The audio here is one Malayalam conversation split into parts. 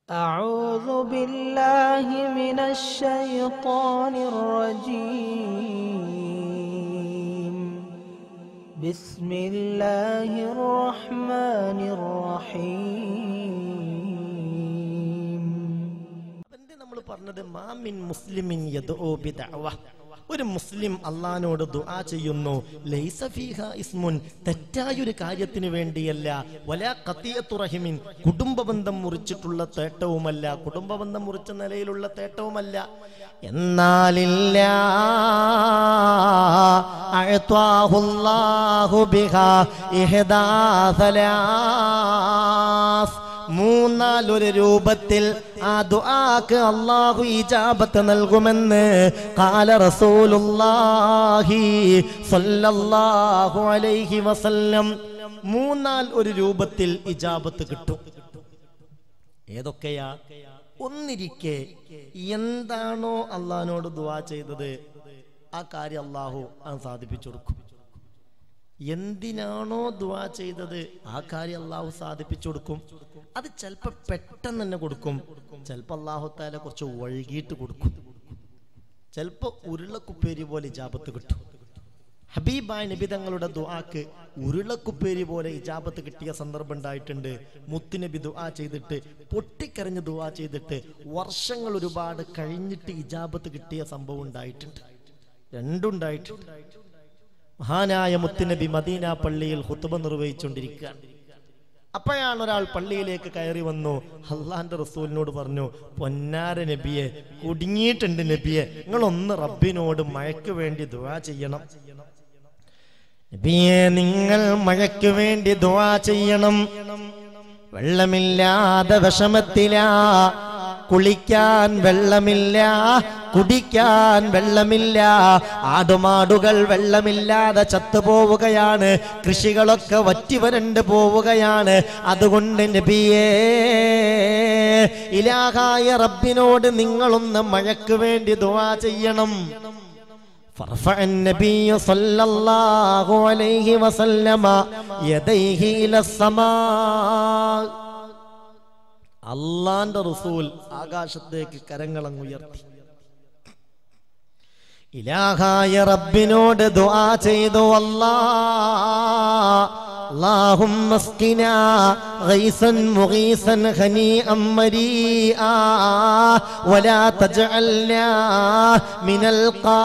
أعوذ بالله من الشيطان الرجيم بسم الله الرحمن الرحيم. നമ്മൾ പറഞ്ഞത് മാമിൻ മുസ്ലിമിൻ യദ്ഉ ബിദഅവ, ഒരു മുസ്ലിം അള്ളാഹിനോട് ദുആ ചെയ്യുന്നു, ലൈസ ഫീഹാ ഇസ്മുൻ, തെറ്റായൊരു കാര്യത്തിന് വേണ്ടിയല്ല, വലാ ഖതിയത്തു റഹിമിൻ, കുടുംബബന്ധം മുറിച്ചിട്ടുള്ള തേട്ടവുമല്ല, കുടുംബബന്ധം മുറിച്ച നിലയിലുള്ള തേട്ടവുമല്ല. എന്നാലില്ല അഅ്താഹുല്ലാഹു ബിഹാ ഇഹ്ദാ സലാസ്, മൂന്നാലൊരു രൂപത്തിൽ ആ ദുആക്ക് അല്ലാഹു ഇജാബത്ത് നൽകുമെന്ന് ഖാല റസൂലുള്ളാഹി സ്വല്ലല്ലാഹു അലൈഹി വസല്ലം. മൂന്നാൽ ഒരു രൂപത്തിൽ ഇജാബത്ത് കിട്ടും. ഏതൊക്കെയാ? ഒന്നിരിക്കെ എന്താണോ അള്ളാഹിനോട് ദുആ ചെയ്തത് ആ കാര്യം അല്ലാഹു സാധിപ്പിച്ചു കൊടുക്കും. എന്തിനാണോ ദുആ ചെയ്തത് ആ കാര്യം അല്ലാഹു സാധിപ്പിച്ചു കൊടുക്കും. അത് ചിലപ്പോൾ പെട്ടെന്ന് തന്നെ കൊടുക്കും, ചിലപ്പോൾ അല്ലാഹു തആല കുറച്ച് വൈകിട്ട് കൊടുക്കും, ചിലപ്പോൾ ഉരുളക്കുപ്പേരി പോലെ ഇജാബത്ത് കിട്ടും. ഹബീബായ നബി തങ്ങളുടെ ദുആക്ക് ഉരുളക്കുപ്പേരി പോലെ ഇജാബത്ത് കിട്ടിയ സന്ദർഭം ഉണ്ടായിട്ടുണ്ട്. മുത്തുനബി ദുആ ചെയ്തിട്ട് പൊട്ടിക്കരഞ്ഞ് ദുആ ചെയ്തിട്ട് വർഷങ്ങൾ ഒരുപാട് കഴിഞ്ഞിട്ട് ഇജാബത്ത് കിട്ടിയ സംഭവം ഉണ്ടായിട്ടുണ്ട്. രണ്ടുണ്ടായിട്ടുണ്ട്. മഹാനായ മുത്തുനബി മദീന പള്ളിയിൽ ഖുത്ബ നിർവഹിച്ചുകൊണ്ടിരിക്കുകയാണ്. അപ്പോഴാണ് ഒരാൾ പള്ളിയിലേക്ക് കയറി വന്നു. അള്ളാന്റെ റസൂലിനോട് പറഞ്ഞു, പൊന്നാര നബിയെ, കുടുങ്ങിയിട്ടുണ്ട് നബിയെ, നിങ്ങളൊന്ന് റബ്ബിനോട് മഴയ്ക്ക് വേണ്ടി ദുആ ചെയ്യണം. നബിയെ, നിങ്ങൾ മഴയ്ക്ക് വേണ്ടി ദുആ ചെയ്യണം. വെള്ളമില്ലാതെ വിഷമത്തിലാ, കുളിക്കാൻ വെള്ളമില്ല, കുടിക്കാൻ വെള്ളമില്ല, ആടുമാടുകൾ വെള്ളമില്ലാതെ ചത്തുപോവുകയാണ്, കൃഷികളൊക്കെ വറ്റിവരണ്ട് പോവുകയാണ്. അതുകൊണ്ട് നബിയേ, ഇലാഹായ റബ്ബിനോട് നിങ്ങളൊന്ന് മഴയ്ക്ക് വേണ്ടി ദുആ ചെയ്യണം. ഫർഫഅ النبي صلى الله عليه وسلم يديه إلى السماء. അല്ലാഹുവിന്റെ റസൂൽ ആകാശത്തേക്ക് കരങ്ങളങ്ങ് ഉയർത്തി. ഇലാഹായ റബ്ബിനോട് ദുആ ചെയ്തു, അല്ലാഹുമ്മ സ്ഖിനാ ഗൈസൻ മുഗീസൻ ഖനീഅൻ മരീആ വലാ തജ്അൽനാ മിനൽ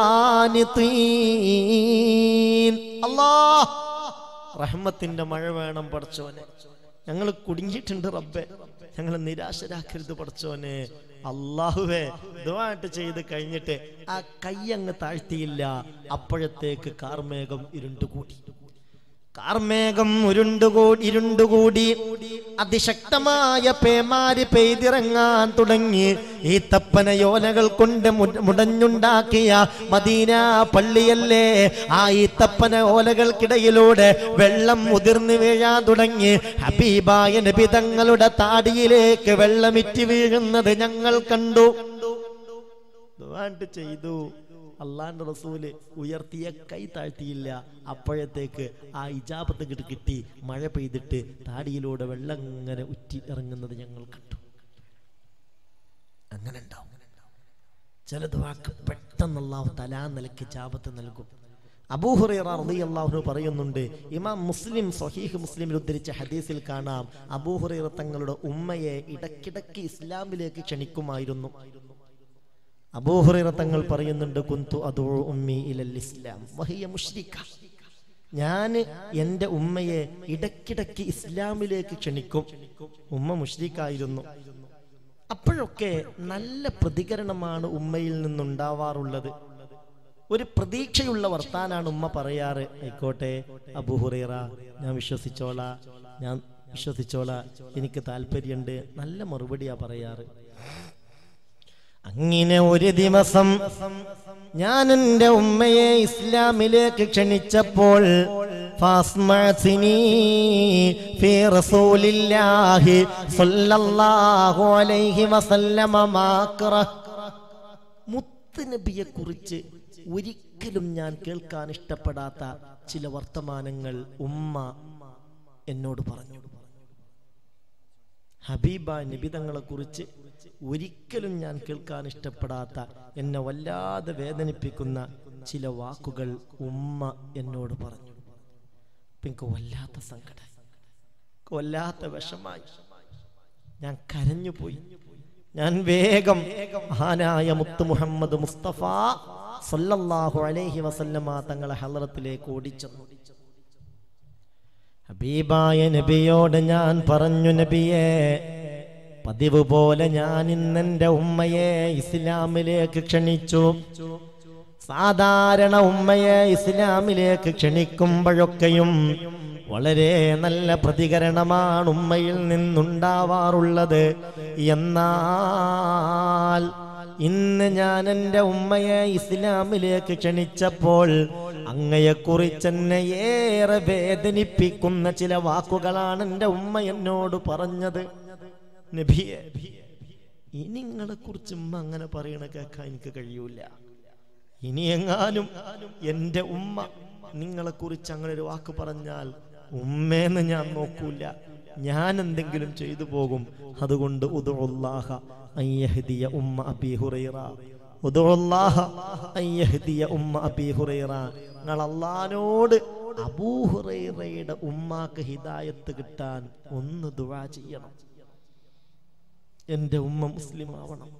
ഖാനിതീൻ. അല്ലാഹ്, റഹ്മത്തിന്റെ മഴ വേണം പടച്ചോനെ, ഞങ്ങൾ കുടുങ്ങിയിട്ടുണ്ട് റബ്ബേ, ഞങ്ങൾ നിരാശരാക്കരുത് പടച്ചോനെ. അല്ലാഹുവേ, ദുആട്ട് ചെയ്ത് കഴിഞ്ഞിട്ട് ആ കൈയങ്ങ് താഴ്ത്തിയില്ല, അപ്പോഴത്തേക്ക് കാർമേഘം ഇരുണ്ടുകൂടി. കാർമേഘം ഇരുണ്ടുകൂടി അതിശക്തമായ പേമാരി പെയ്തിറങ്ങാൻ തുടങ്ങി. ഈ തപ്പനയോലകൾ കൊണ്ട് മുടഞ്ഞുണ്ടാക്കിയ മദീന പള്ളിയല്ലേ, ആ ഈ തപ്പന ഓലകൾക്കിടയിലൂടെ വെള്ളം മുതിർന്നു വീഴാൻ തുടങ്ങി. ഹബീബായ നബി തങ്ങളുടെ താടിയിലേക്ക് വെള്ളമിറ്റി വീഴുന്നത് ഞങ്ങൾ കണ്ടു. ദുആട്ട് ചെയ്തു, അള്ളാന്റെ റസൂല് ഉയർത്തിയ കൈ താഴ്ത്തിയില്ല, അപ്പോഴത്തേക്ക് ആ ഇജാബത്ത് കിട്ടി. മഴ പെയ്തിട്ട് താടിയിലൂടെ വെള്ളം ഇങ്ങനെ ഉറ്റി ഇറങ്ങുന്നത് ഞങ്ങൾ കണ്ടു. അങ്ങനെ ഉണ്ടാവും. ചില ദുആക്ക് പെട്ടെന്ന് അല്ലാഹു തആല നിലയ്ക്ക് ഇജാബത്ത് നൽകും. അബൂ ഹുറൈറ റളിയല്ലാഹു അൻഹു പറയുന്നുണ്ട്, ഇമാം മുസ്ലിം സ്വഹീഹ് മുസ്ലിമിൽ ഉദ്ധരിച്ച ഹദീസിൽ കാണാം, അബൂ ഹുറൈറ തങ്ങളുടെ ഉമ്മയെ ഇടയ്ക്കിടയ്ക്ക് ഇസ്ലാമിലേക്ക് ക്ഷണിക്കുമായിരുന്നു. അബൂ ഹുറൈറ തങ്ങൾ പറയുന്നുണ്ട്, കുന്തു അദൂ ഉമ്മി ഇലൽ ഇസ്ലാം വഹിയ മുശ്രിക, ഞാൻ എൻ്റെ ഉമ്മയെ ഇടയ്ക്കിടയ്ക്ക് ഇസ്ലാമിലേക്ക് ക്ഷണിക്കും. ഉമ്മ മുശ്രിക്കായിരുന്നു. അപ്പോഴൊക്കെ നല്ല പ്രതികരണമാണ് ഉമ്മയിൽ നിന്നുണ്ടാവാറുള്ളത്. ഒരു പ്രതീക്ഷയുള്ള വർത്താനാണ് ഉമ്മ പറയാറ്. ആയിക്കോട്ടെ അബൂ ഹുറൈറ, ഞാൻ വിശ്വസിച്ചോളാ, എനിക്ക് താല്പര്യമുണ്ട്, നല്ല മറുപടിയാ പറയാറ്. അങ്ങനെ ഒരു ദിവസം ഞാൻ എൻ്റെ ഉമ്മയെ ഇസ്ലാമിലേക്ക് ക്ഷണിച്ചപ്പോൾ മുത്തുനബിയെ കുറിച്ച് ഒരിക്കലും ഞാൻ കേൾക്കാൻ ഇഷ്ടപ്പെടാത്ത ചില വർത്തമാനങ്ങൾ ഉമ്മ എന്നോട് പറഞ്ഞു. ഹബീബായ നബി തങ്ങളെ കുറിച്ച് ഒരിക്കലും ഞാൻ കേൾക്കാൻ ഇഷ്ടപ്പെടാത്ത, എന്നെ വല്ലാതെ വേദനിപ്പിക്കുന്ന ചില വാക്കുകൾ ഉമ്മ എന്നോട് പറഞ്ഞു. എനിക്ക് വല്ലാത്ത സങ്കടം, വല്ലാത്ത വിഷമായി. ഞാൻ കരഞ്ഞുപോയി. ഞാൻ വേഗം മഹാനായ മുത്ത് മുഹമ്മദ് മുസ്തഫ സല്ലല്ലാഹു അലൈഹി വസല്ലമ തങ്ങളെ ഹളറത്തിലേക്ക് ഓടിച്ചെന്നു. ഹബീബായ നബിയോട് ഞാൻ പറഞ്ഞു, നബിയേ, പതിവ് പോലെ ഞാൻ ഇന്നെന്റെ ഉമ്മയെ ഇസ്ലാമിലേക്ക് ക്ഷണിച്ചു. സാധാരണ ഉമ്മയെ ഇസ്ലാമിലേക്ക് ക്ഷണിക്കുമ്പോഴൊക്കെയും വളരെ നല്ല പ്രതികരണമാണ് ഉമ്മയിൽ നിന്നുണ്ടാവാറുള്ളത്. എന്നാൽ ഇന്ന് ഞാൻ എൻ്റെ ഉമ്മയെ ഇസ്ലാമിലേക്ക് ക്ഷണിച്ചപ്പോൾ അങ്ങയെക്കുറിച്ച് എന്നെ ഏറെ വേദനിപ്പിക്കുന്ന ചില വാക്കുകളാണ് എൻ്റെ ഉമ്മ എന്നോട് പറഞ്ഞത്. നബിയെ, ഇനി നിങ്ങളെ കുറിച്ച് ഉമ്മ അങ്ങനെ പറയണ കേൾക്കാൻ എനിക്ക് കഴിയൂല. ഇനി എങ്ങാനും എൻ്റെ ഉമ്മ നിങ്ങളെ കുറിച്ച് അങ്ങനെ ഒരു വാക്ക് പറഞ്ഞാൽ ഉമ്മേന്ന് ഞാൻ നോക്കൂല, ഞാൻ എന്തെങ്കിലും ചെയ്തു പോകും. അതുകൊണ്ട് ഉദുഉല്ലാഹ അയ്യഹ്ദിയ ഉമ്മ അബീ ഹുറൈറ, ഉദുഉല്ലാഹ അയ്യഹ്ദിയ ഉമ്മ അബീ ഹുറൈറ, നിങ്ങൾ അല്ലാഹുവോട് അബൂ ഹുറൈറയുടെ ഉമ്മാക്ക് ഹിദായത്ത് കിട്ടാൻ ഒന്ന് ദുആ ചെയ്യണം. എൻ്റെ ഉമ്മ മുസ്ലിം ആവണം.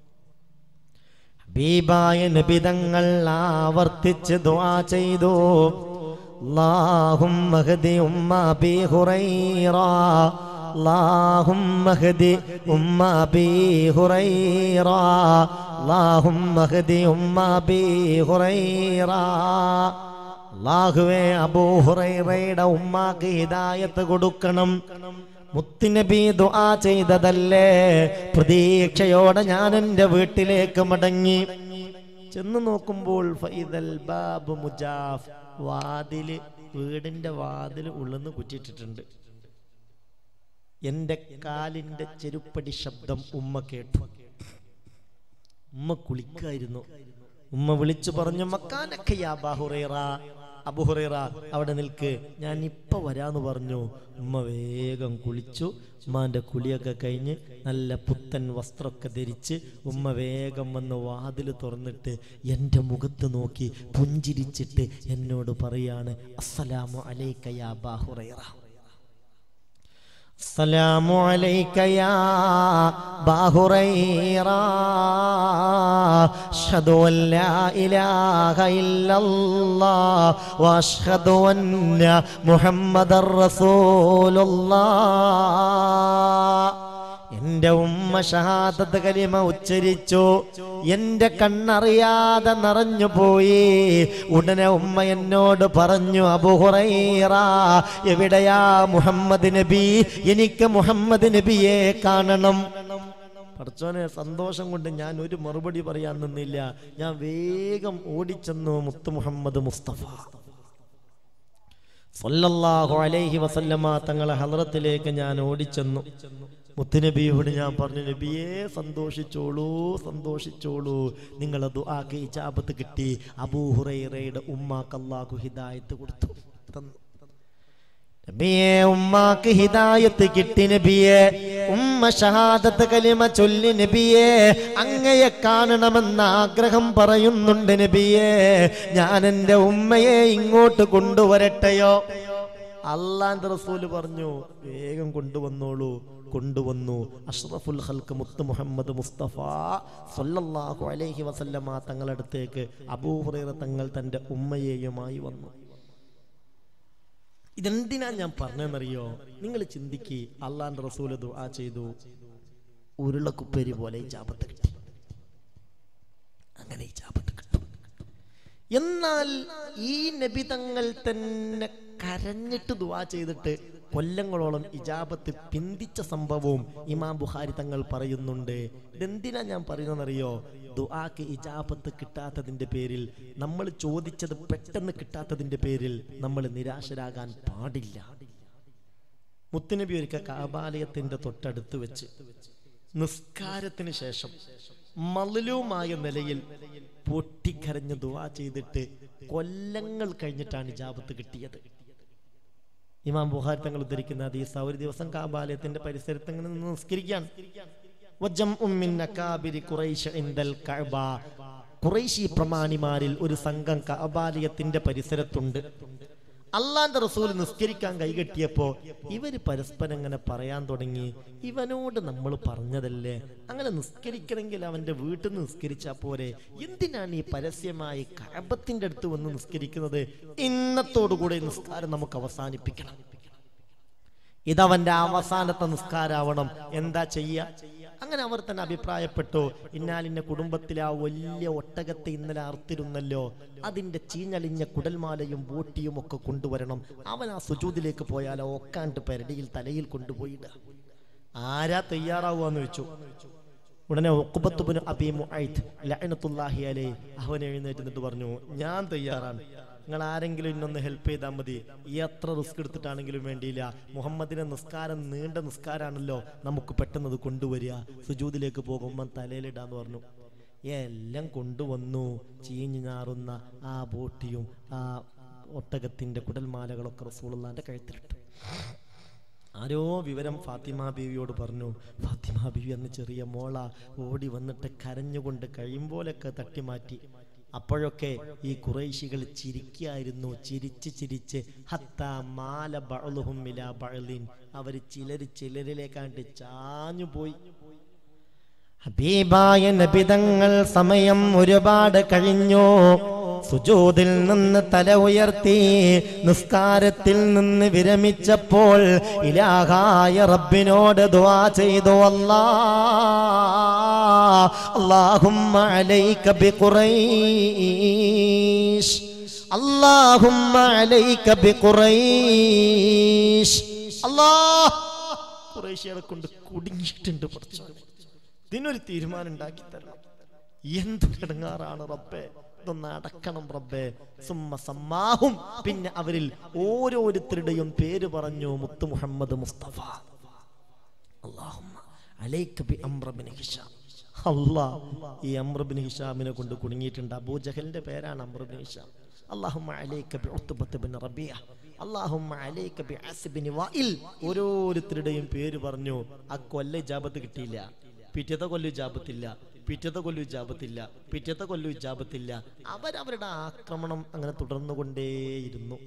ഹബീബായ നബി തങ്ങൾ ആവർത്തിച്ച് ദുആ ചെയ്തു. اللهم اهدِ أم أبي هريرة، اللهم اهدِ أم أبي هريرة، اللهم اهدِ أم أبي هريرة. അല്ലാഹുവേ, അബൂ ഹുറൈറയുടെ ഉമ്മാക്ക് ഹിദായത്ത് കൊടുക്കണം. മുത്തുനബി ദുആ ചെയ്തതല്ലേ. പ്രതീക്ഷയോടെ ഞാൻ എൻ്റെ വീട്ടിലേക്ക് മടങ്ങി. ചെന്ന് നോക്കുമ്പോൾ ഫൈദൽ ബാബ് മുജാഫ്, വാതില്, വീടിന്റെ വാതിൽ ഉള്ളെന്ന് കുറ്റിയിട്ടിട്ടുണ്ട്. എൻ്റെ കാലിന്റെ ചെരുപ്പടി ശബ്ദം ഉമ്മ കേട്ടു. ഉമ്മ കുളിക്കായിരുന്നു. ഉമ്മ വിളിച്ചു പറഞ്ഞു, മക്കാനക്ക യാ അബൂ ഹുറൈറ, അബൂ ഹുറൈറ അവിടെ നിൽക്ക്, ഞാൻ ഇപ്പൊ വരാന്ന് പറഞ്ഞു. ഉമ്മ വേഗം കുളിച്ചു. ഉമ്മാന്റെ കുളിയൊക്കെ കഴിഞ്ഞ് നല്ല പുത്തൻ വസ്ത്രമൊക്കെ ധരിച്ച് ഉമ്മ വേഗം വന്ന് വാതിൽ തുറന്നിട്ട് എൻ്റെ മുഖത്ത് നോക്കി പുഞ്ചിരിച്ചിട്ട് എന്നോട് പറയാണ്, അസ്സലാമു അലൈക യാ അബൂ ഹുറൈറ, അസ്സലാമു അലൈക യാ അബൂ ഹുറൈറ, അഷ്ഹദു അൻ ലാ ഇലാഹ ഇല്ലല്ലാഹ് വ അഷ്ഹദു അന്ന മുഹമ്മദർ റസൂലുള്ളാഹ്. എൻ്റെ ഉമ്മ ഷഹാദത്ത് കലിമ ഉച്ചരിച്ചു. എൻ്റെ കണ്ണറിയാതെ നിറഞ്ഞു പോയി. ഉടനെ ഉമ്മ എന്നോട് പറഞ്ഞു, അബൂ ഹുറൈറ, എവിടെയാ മുഹമ്മദ് നബി? എനിക്ക് മുഹമ്മദ് നബിയെ കാണണം. പടച്ചോനെ, സന്തോഷം കൊണ്ട് ഞാൻ ഒരു മറുപടി പറയാൻ നിന്നില്ല. ഞാൻ വേഗം ഓടിച്ചെന്നു മുത്ത് മുഹമ്മദ് മുസ്തഫ സല്ലല്ലാഹു അലൈഹി വസല്ലമ തങ്ങളെ ഹളറത്തിലേക്ക് ഞാൻ ഓടിച്ചെന്നു. മുത്തുനബിയോട് ഞാൻ പറഞ്ഞു, നബിയെ, സന്തോഷിച്ചോളൂ, സന്തോഷിച്ചോളൂ, നിങ്ങളെ ദുആക്ക് ഇജാബത്ത് കിട്ടി. അബൂ ഹുറൈറയുടെ ഉമ്മാക്ക് അല്ലാഹു ഹിദായത്ത് കൊടുത്തു തന്നു. നബിയെ, ഉമ്മാക്ക് ഹിദായത്ത് കിട്ടി. നബിയെ, ഉമ്മ ഷഹാദത്ത് കലിമ ചൊല്ലി. നബിയെ, അങ്ങയെ കാണണമെന്ന ആഗ്രഹം പറയുന്നുണ്ട്. നബിയെ, ഞാൻ എൻ്റെ ഉമ്മയെ ഇങ്ങോട്ട് കൊണ്ടുവരട്ടെയോ? അല്ലാഹുവിന്റെ റസൂല് പറഞ്ഞു, വേഗം കൊണ്ടുവന്നോളൂ. കൊണ്ടുവന്നു. അഷ്റഫുൽ ഖൽഖ് മുത്ത് മുഹമ്മദ് മുസ്തഫ സല്ലല്ലാഹു അലൈഹി വസല്ലമ തങ്ങളടുത്തേക്ക് അബൂ ഹുറൈറ തങ്ങൾ തൻ്റെ ഉമ്മയെയുമായി വന്നു. ഇതെന്തിനാ ഞാൻ പറഞ്ഞെന്നറിയോ? നിങ്ങൾ ചിന്തിക്ക്, അള്ളാന്റെ റസൂല് ദുആ ചെയ്തു, ഉരുളക്കുപ്പേരി പോലെ ഇജാബത്ത് കിട്ടി. അങ്ങനെ ഇജാബത്ത് കിട്ടും. എന്നാൽ ഈ നബി തങ്ങൾ തന്നെ കരഞ്ഞിട്ട് ദുആ ചെയ്തിട്ട് കൊല്ലങ്ങളോളം ഇജാബത്ത് പിന്തിച്ച സംഭവവും ഇമാം ബുഖാരി തങ്ങൾ പറയുന്നുണ്ട്. ഇതെന്തിനാ ഞാൻ പറയുന്നതെന്നറിയോ? ദുആക്ക് ഇജാബത്ത് കിട്ടാത്തതിൻ്റെ പേരിൽ, നമ്മൾ ചോദിച്ചത് പെട്ടെന്ന് കിട്ടാത്തതിൻ്റെ പേരിൽ നമ്മൾ നിരാശരാകാൻ പാടില്ല. മുത്തുനബി ഒരിക്കൽ കഅബാലയത്തിന്റെ തൊട്ടടുത്ത് വെച്ച് നിസ്കാരത്തിന് ശേഷം മളലൂമായ നിലയിൽ പൊട്ടിക്കരഞ്ഞ് ദുആ ചെയ്തിട്ട് കൊല്ലങ്ങൾ കഴിഞ്ഞിട്ടാണ് ഇജാബത്ത് കിട്ടിയത്. ഇമാം ബുഖാരി തങ്ങൾ ഉദ്ധരിക്കുന്ന ഹദീസ്, ഒരു ദിവസം കഅബാലയത്തിന്റെ പരിസരത്ത് ഇങ്ങനെ നിന്ന് നിസ്കരിക്കുകയാണ്. ഖുറൈശി പ്രമാണിമാരിൽ ഒരു സംഘം കഅബാലയത്തിന്റെ പരിസരത്തുണ്ട്. അള്ളാന്റെ റസൂൽ നിസ്കരിക്കാൻ കൈകെട്ടിയപ്പോ ഇവര് പരസ്പരം ഇങ്ങനെ പറയാൻ തുടങ്ങി, ഇവനോട് നമ്മൾ പറഞ്ഞതല്ലേ അങ്ങനെ നിസ്കരിക്കണമെങ്കിൽ അവന്റെ വീട്ടിൽ നിന്ന് നിസ്കരിച്ചാ പോരെ, എന്തിനാണ് ഈ പരസ്യമായി കഅബത്തിന്റെ അടുത്ത് വന്ന് നിസ്കരിക്കുന്നത്? ഇന്നത്തോടുകൂടി നിസ്കാരം നമുക്ക് അവസാനിപ്പിക്കണം, ഇതവന്റെ അവസാനത്തെ നിസ്കാരാവണം, എന്താ ചെയ്യാ? അങ്ങനെ അവർ തന്നെ അഭിപ്രായപ്പെട്ടു, ഇന്നാലിന്റെ കുടുംബത്തിലെ ആ വലിയ ഒട്ടകത്തെ ഇന്നലെ അർത്തിരുന്നല്ലോ, അതിന്റെ ചീഞ്ഞളിഞ്ഞ കുടൽമാലയും ബോട്ടിയും ഒക്കെ കൊണ്ടുവരണം, അവൻ ആ സുജൂദിലേക്ക് പോയാലോ ഒക്കാണ്ട് പെരടിയിൽ തലയിൽ കൊണ്ടുപോയിട. ആരാ തയ്യാറാവുകയെന്ന് വെച്ചു. ഉടനെ ഉഖ്ബത്ത് ഇബ്നു അബീ മുഅയ്ത് ലഅനത്തുല്ലാഹി അലൈഹി അവൻ എഴുന്നേറ്റ് നിന്നിട്ട് പറഞ്ഞു, ഞാൻ തയ്യാറാണ്, നിങ്ങൾ ആരെങ്കിലും ഇന്നൊന്ന് ഹെൽപ്പ് ചെയ്താൽ മതി, എത്ര റിസ്ക് എടുത്തിട്ടാണെങ്കിലും വേണ്ടിയില്ല, മുഹമ്മദിന്റെ നിസ്കാരം നീണ്ട നിസ്കാരാണല്ലോ, നമുക്ക് പെട്ടെന്ന് അത് കൊണ്ടുവരിക, സുജൂദിലേക്ക് പോകുമ്പോൾ തലയിലിടാന്ന് പറഞ്ഞു. എല്ലാം കൊണ്ടുവന്നു. ചീഞ്ഞു ഞാറുന്ന ആ ബോട്ടിയും ആ ഒട്ടകത്തിന്റെ കുടൽമാലകളൊക്കെ റസൂലുള്ളാഹിന്റെ കഴുത്തിലിട്ടു. ആരോ വിവരം ഫാത്തിമ ബീവിയോട് പറഞ്ഞു. ഫാത്തിമ ബീവി അന്ന് ചെറിയ മോള ഓടി വന്നിട്ട് കരഞ്ഞുകൊണ്ട് കഴിയുമ്പോലൊക്കെ തട്ടിമാറ്റി. അപ്പോഴൊക്കെ ഈ ഖുറൈശികൾ ചിരിക്കായിരുന്നു, ചിരിച്ച് ചിരിച്ച് ഹത്താ മാല ബഅ്ലുഹും ഇലാ ബഅ്ലിൻ, അവർ ചിലരിലേക്കാണ്ട് ചാഞ്ഞു പോയി. ഹബീബായ നബി തങ്ങൾ സമയം ഒരുപാട് കഴിഞ്ഞു. സുജൂദിൽ നിന്ന് തല ഉയർത്തി നിസ്കാരത്തിൽ നിന്ന് വിരമിച്ചപ്പോൾ ഇലാഹായ റബ്ബിനോട് ദുആ ചെയ്തു, അല്ലാഹുമ്മ അലൈക ബിഖുറൈശ്, അല്ലാഹുമ്മ അലൈക ബിഖുറൈശ്. അല്ലാഹ്, ഖുറൈശികളെ കൊണ്ട് കുടുങ്ങിയിട്ടുണ്ട്, ഇതിനൊരു തീരുമാനം ഉണ്ടാക്കി തരണം, എന്തൊരിടങ്ങാറാണ് റബ്ബേ, ഇതൊന്ന് അടക്കണം റബ്ബേ. സുമ്മ സമ്മാഹും, പിന്നെ അവരിൽ ഓരോരുത്തരുടെയും പേര് പറഞ്ഞു മുത്ത് മുഹമ്മദ് മുസ്തഫ. അല്ലാഹുമ്മ അലൈക ബി അംർ ബിൻ ഹിഷാം. അല്ലാഹ്, ഈ അംർ ബിൻ ഹിഷാമിനെ കൊണ്ട് കുടുങ്ങിയിട്ടുണ്ട്. അബൂജഹലിന്റെ പേരാണ് അംർ ബിൻ ഹിഷാം. അല്ലാഹുമ്മ അലൈക ബി ഉത്ബത്ത് ബിൻ റബീഅ, അല്ലാഹുമ്മ അലൈക ബി അസ് ബിൻ വാഇൽ. ഓരോരുത്തരുടെയും പേര് പറഞ്ഞു. ആ കൊല്ല ഇജാബത്ത് കിട്ടിയില്ല, പിറ്റത്തെ കൊല്ലം ഇജാബത്തില്ല, പിറ്റത്തെ കൊല്ലം ഇജാബത്തില്ല, പിറ്റത്തെ കൊല്ലം ഇജാബത്തില്ല. അവരവരുടെ ആക്രമണം അങ്ങനെ തുടർന്നുകൊണ്ടേയിരുന്നു.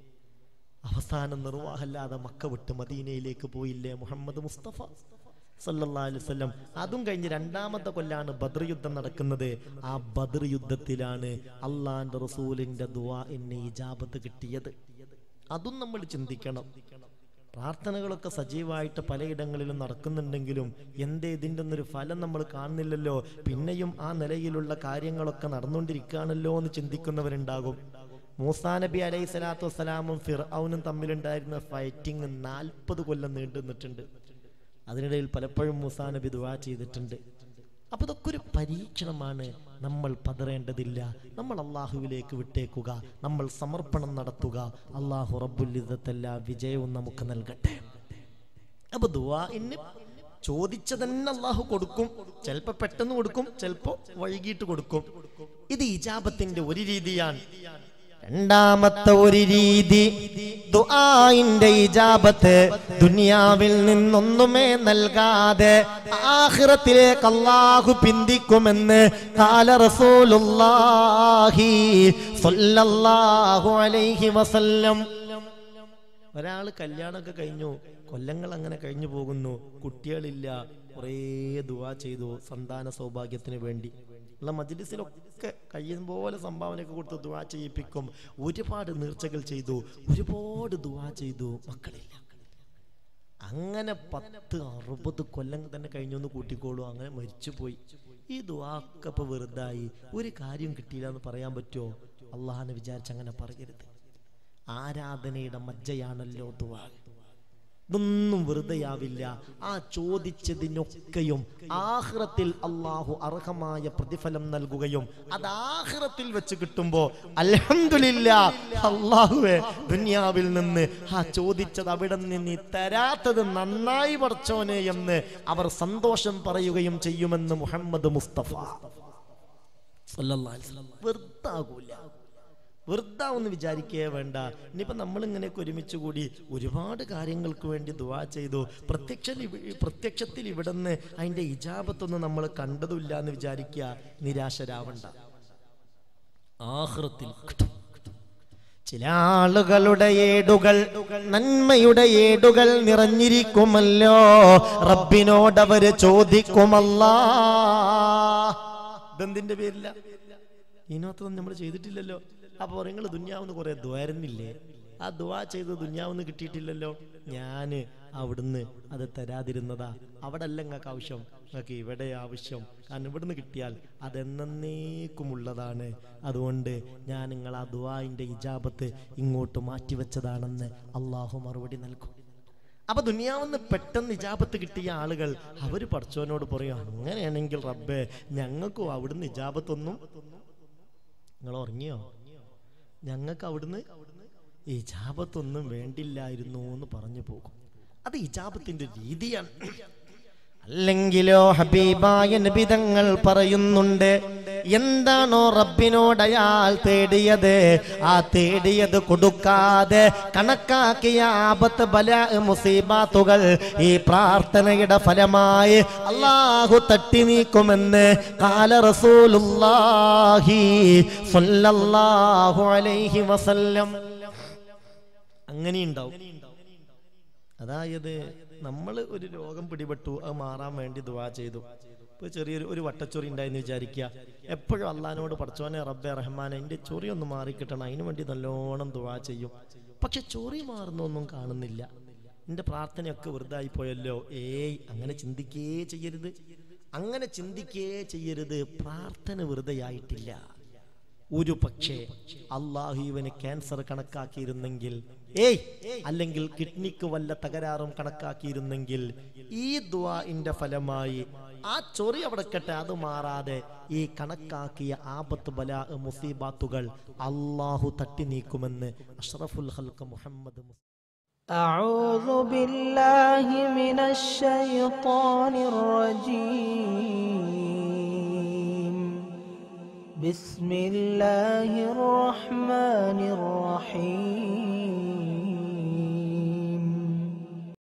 അവസാനം നിർവാഹല്ലാതെ മക്ക വിട്ട് മദീനയിലേക്ക് പോയില്ലേ മുഹമ്മദ് മുസ്തഫ സല്ലല്ലാഹു അലൈഹി വസല്ലം. അതും കഴിഞ്ഞ് രണ്ടാമത്തെ കൊല്ലാണ് ബദർ യുദ്ധം നടക്കുന്നത്. ആ ബദർ യുദ്ധത്തിലാണ് അള്ളാന്റെ റസൂലിന്റെ ദുആഇന് ഇജാബത്ത് കിട്ടിയത്. അതും നമ്മൾ ചിന്തിക്കണം. പ്രാർത്ഥനകളൊക്കെ സജീവമായിട്ട് പലയിടങ്ങളിലും നടക്കുന്നുണ്ടെങ്കിലും എന്തേ ഇതിൻ്റെ ഒന്നൊരു ഫലം നമ്മൾ കാണുന്നില്ലല്ലോ, പിന്നെയും ആ നിലയിലുള്ള കാര്യങ്ങളൊക്കെ നടന്നുകൊണ്ടിരിക്കുകയാണല്ലോ എന്ന് ചിന്തിക്കുന്നവരുണ്ടാകും. മൂസാ നബി അലൈഹി സ്വലാത്തു വസ്സലാമും ഫിർഔനും തമ്മിലുണ്ടായിരുന്ന ഫൈറ്റിംഗ് 40 കൊല്ലം നീണ്ടു നിന്നിട്ടുണ്ട്. അതിനിടയിൽ പലപ്പോഴും മൂസാ നബി ദുആ ചെയ്തിട്ടുണ്ട്. അപ്പൊ ഇതൊക്കെ ഒരു പരീക്ഷണമാണ്. നമ്മൾ പതറേണ്ടതില്ല, നമ്മൾ അള്ളാഹുവിലേക്ക് വിട്ടേക്കുക, നമ്മൾ സമർപ്പണം നടത്തുക. അള്ളാഹു റബ്ബുൽ ഇസ്സത്ത് വിജയവും നമുക്ക് നൽകട്ടെ. അപ്പൊ ദുആഇന് ചോദിച്ചതന്നെ അള്ളാഹു കൊടുക്കും. ചിലപ്പോ പെട്ടെന്ന് കൊടുക്കും, ചിലപ്പോ വൈകിട്ട് കൊടുക്കും. ഇത് ഇജാബത്തിന്റെ ഒരു രീതിയാണ്. രണ്ടാമത്തെ ഒരു രീതി, ദുആഇന്റെ ഇജാബത്ത് ദുനിയാവിൽ നിന്നൊന്നുമേ നൽകാതെ ആഖിറത്തിലേക്ക് അല്ലാഹു പിന്തിക്കുമെന്ന് ഖാല റസൂലുള്ളാഹി സ്വല്ലല്ലാഹു അലൈഹി വസല്ലം. ഒരാൾ കല്യാണമൊക്കെ കഴിഞ്ഞു, കൊല്ലങ്ങൾ അങ്ങനെ കഴിഞ്ഞു പോകുന്നു, കുട്ടികളില്ല, കുറേ ദുആ ചെയ്തു സന്താന സൗഭാഗ്യത്തിന് വേണ്ടി. ഉള്ള മജ്ലിസിലൊക്കെ കഴിയുന്ന പോലെ സംഭാവനയൊക്കെ കൊടുത്ത് ദുആ ചെയ്യിപ്പിക്കും. ഒരുപാട് നേർച്ചകൾ ചെയ്തു, ഒരുപാട് ദുആ ചെയ്തു, മക്കളില്ല. അങ്ങനെ 10-60 കൊല്ലം തന്നെ കഴിഞ്ഞു എന്ന് കൂട്ടിക്കോളൂ, അങ്ങനെ മരിച്ചുപോയി. ഈ ദുആക്കെ ഇപ്പൊ വെറുതായി, ഒരു കാര്യം കിട്ടിയില്ല എന്ന് പറയാൻ പറ്റുമോ? അള്ളാഹനെ വിചാരിച്ച് അങ്ങനെ പറയരുത്. ആരാധനയുടെ മജ്ജയാണല്ലോ ദുആ. ഇതൊന്നും വെറുതെയാവില്ല. ആ ചോദിച്ചതിനൊക്കെയും ആഖിറത്തിൽ അള്ളാഹു അർഹമായ പ്രതിഫലം നൽകുകയും അത് ആഖിറത്തിൽ വെച്ച് കിട്ടുമ്പോ അൽഹംദുലില്ലാഹ്, അല്ലാഹുവേ ദുനിയാവിൽ നിന്ന് ആ ചോദിച്ചത് അവിടെ നിന്ന് തരാത്തത് നന്നായി പടച്ചോനെ എന്ന് അവർ സന്തോഷം പറയുകയും ചെയ്യുമെന്ന് മുഹമ്മദ് മുസ്തഫ സല്ലല്ലാഹു അലൈഹി വസല്ലം. വെറുതാകൂല. വെറുതാവെന്ന് വിചാരിക്കേ വേണ്ട. ഇനിയിപ്പോൾ നമ്മളിങ്ങനെയൊക്കെ ഒരുമിച്ച് കൂടി ഒരുപാട് കാര്യങ്ങൾക്ക് വേണ്ടി ദുആ ചെയ്തു, പ്രത്യക്ഷത്തിൽ ഇവിടുന്ന് അതിൻ്റെ ഇജാബത്തൊന്നും നമ്മൾ കണ്ടതുമില്ല എന്ന് വിചാരിക്കുക, നിരാശരാവണ്ട. ആഖിറത്തിൽ ചില ആളുകളുടെ ഏടുകൾ, നന്മയുടെ ഏടുകൾ നിറഞ്ഞിരിക്കുമല്ലോ. റബ്ബിനോടവര് ചോദിക്കുമല്ലാ, ഇതെന്തിന്റെ പേരില്ല, ഇതിനകത്തൊന്നും നമ്മൾ ചെയ്തിട്ടില്ലല്ലോ. അപ്പോൾ നിങ്ങൾ ദുന്യാവെന്ന് കുറെ ദ്വാരുന്നില്ലേ, ആ ദുആ ചെയ്ത് ദുന്യാവെന്ന് കിട്ടിയിട്ടില്ലല്ലോ, ഞാൻ അവിടുന്ന് അത് തരാതിരുന്നതാ. അവിടെ അല്ല നിങ്ങൾക്ക് ആവശ്യം, നിങ്ങൾക്ക് ഇവിടെ ആവശ്യം. കാരണം ഇവിടുന്ന് കിട്ടിയാൽ അതെന്നേക്കുമുള്ളതാണ്. അതുകൊണ്ട് ഞാൻ നിങ്ങൾ ആ ദുആഇന്റെ ഇജാബത്ത് ഇങ്ങോട്ട് മാറ്റിവെച്ചതാണെന്ന് അള്ളാഹു മറുപടി നൽകും. അപ്പൊ ദുനിയാവെന്ന് പെട്ടെന്ന് ഇജാബത്ത് കിട്ടിയ ആളുകൾ അവര് പടച്ചവനോട് പറയും, അങ്ങനെയാണെങ്കിൽ റബ്ബേ ഞങ്ങൾക്കും അവിടുന്ന് ഇജാബത്തൊന്നും, നിങ്ങൾ ഉറങ്ങിയോ, ഞങ്ങൾക്ക് അവിടുന്ന് ഇജാബത്തൊന്നും വേണ്ടില്ലായിരുന്നു എന്ന് പറഞ്ഞു പോകും. അത് ഇജാബത്തിന്റെ രീതിയാണ്. അല്ലെങ്കിലോ ഹബീബായ നബി തങ്ങൾ പറയുന്നുണ്ട്, എന്താണോ റബ്ബിനോട് അയാൾ തേടിയത്, ആ തേടിയത് കൊടുക്കാതെ കണക്കാക്കിയ ആപത്ത്, ബലാ, മുസീബാത്തുകൾ ഈ പ്രാർത്ഥനയുടെ ഫലമായി അല്ലാഹു തട്ടി നീക്കുമെന്ന് ഖാല റസൂലുള്ളാഹി സ്വല്ലല്ലാഹു അലൈഹി വസല്ലം. അങ്ങനെയുണ്ടാവും. അതായത് നമ്മൾ ഒരു രോഗം പിടിപെട്ടു, അത് മാറാൻ വേണ്ടി ദുആ ചെയ്തു. ഇപ്പോൾ ചെറിയൊരു വട്ടച്ചൊറി ഉണ്ടായെന്ന് വിചാരിക്കുക. എപ്പോഴും അള്ളാഹിനോട് പടച്ചോനെ റബ്ബെ റഹ്മാനെ എൻ്റെ ചൊറി ഒന്ന് മാറിക്കിട്ടണം, അതിനു വേണ്ടി നല്ലോണം ദുആ ചെയ്യും. പക്ഷെ ചൊറി മാറുന്നൊന്നും കാണുന്നില്ല, എൻ്റെ പ്രാർത്ഥനയൊക്കെ വെറുതായി പോയല്ലോ. അങ്ങനെ ചിന്തിക്കേ ചെയ്യരുത്, അങ്ങനെ ചിന്തിക്കേ ചെയ്യരുത്. പ്രാർത്ഥന വെറുതെയായിട്ടില്ല. ഒരു പക്ഷേ അള്ളാഹു ഇവന് ക്യാൻസർ കണക്കാക്കിയിരുന്നെങ്കിൽ, അല്ലെങ്കിൽ കിഡ്നിക്ക് വല്ല തകരാറും കണക്കാക്കിയിരുന്നെങ്കിൽ, ഈ ദുആഇന്റെ ഫലമായി ആ ചൊറി അവിടെ കെട്ടെ, അത് മാറാതെ ഈ കണക്കാക്കിയ ആപത്ത്, ബലാ, മുസീബാത്തുകൾ അള്ളാഹു തട്ടി നീക്കുമെന്ന് അഷ്റഫുൽ ഖൽഖ് മുഹമ്മദ്. അഊദു ബില്ലാഹി മിനശ് ശൈത്വാനിർ റജീം. بسم الله الرحمن الرحيم.